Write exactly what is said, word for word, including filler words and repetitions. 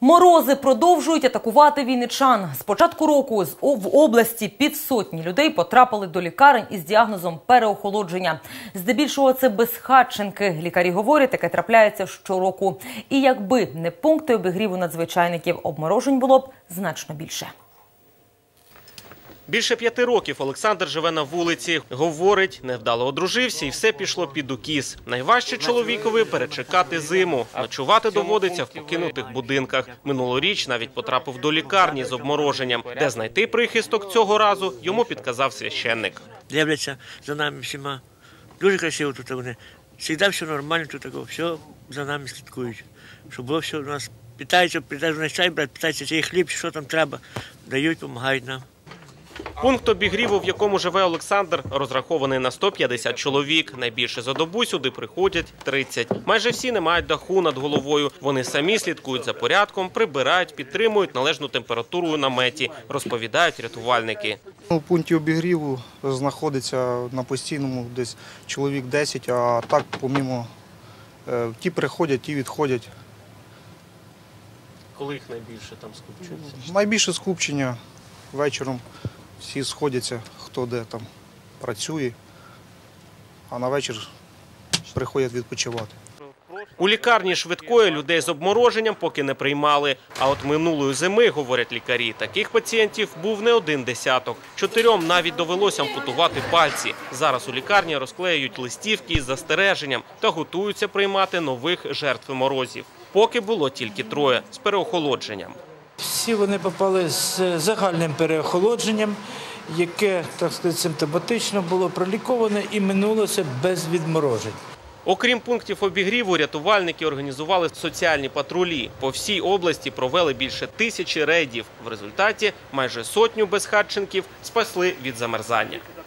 Морози продовжують атакувати вінничан. З початку року в області півсотні людей потрапили до лікарень із діагнозом переохолодження. Здебільшого це безхатченки. Лікарі говорять, таке трапляється щороку. І якби не пункти обігріву надзвичайників, обморожень було б значно більше. Більше п'яти років Олександр живе на вулиці. Говорить, невдало одружився і все пішло під укіс. Найважче чоловікові – перечекати зиму. Ночувати доводиться в покинутих будинках. Минулоріч навіть потрапив до лікарні з обмороженням. Де знайти прихисток цього разу, йому підказав священник. Дивляться за нами всіма. Дуже красиво тут вони. Завжди все нормально тут, все за нами слідкують. Щоб було все у нас. Питаються, питаються на чай брати, питаються, чи є хліб, що там треба. Дають, допомагають нам. Пункт обігріву, в якому живе Олександр, розрахований на сто п'ятдесят чоловік. Найбільше за добу сюди приходять тридцять. Майже всі не мають даху над головою. Вони самі слідкують за порядком, прибирають, підтримують належну температуру у наметі, розповідають рятувальники. У пункті обігріву знаходиться на постійному десь чоловік десять, а так, помімо, ті приходять, ті відходять. Коли їх найбільше там скупчується? Найбільше скупчення вечором. Всі сходяться, хто де там працює, а на вечір приходять відпочивати. У лікарні швидкої людей з обмороженням поки не приймали. А от минулої зими, говорять лікарі, таких пацієнтів був не один десяток. Чотирьом навіть довелося ампутувати пальці. Зараз у лікарні розклеюють листівки із застереженням та готуються приймати нових жертв морозів. Поки було тільки троє з переохолодженням. Всі вони попали з загальним переохолодженням, яке, так сказати, симптоматично було проліковане і минулося без відморожень. Окрім пунктів обігріву, рятувальники організували соціальні патрулі. По всій області провели більше тисячі рейдів. В результаті майже сотню безхатченків спасли від замерзання.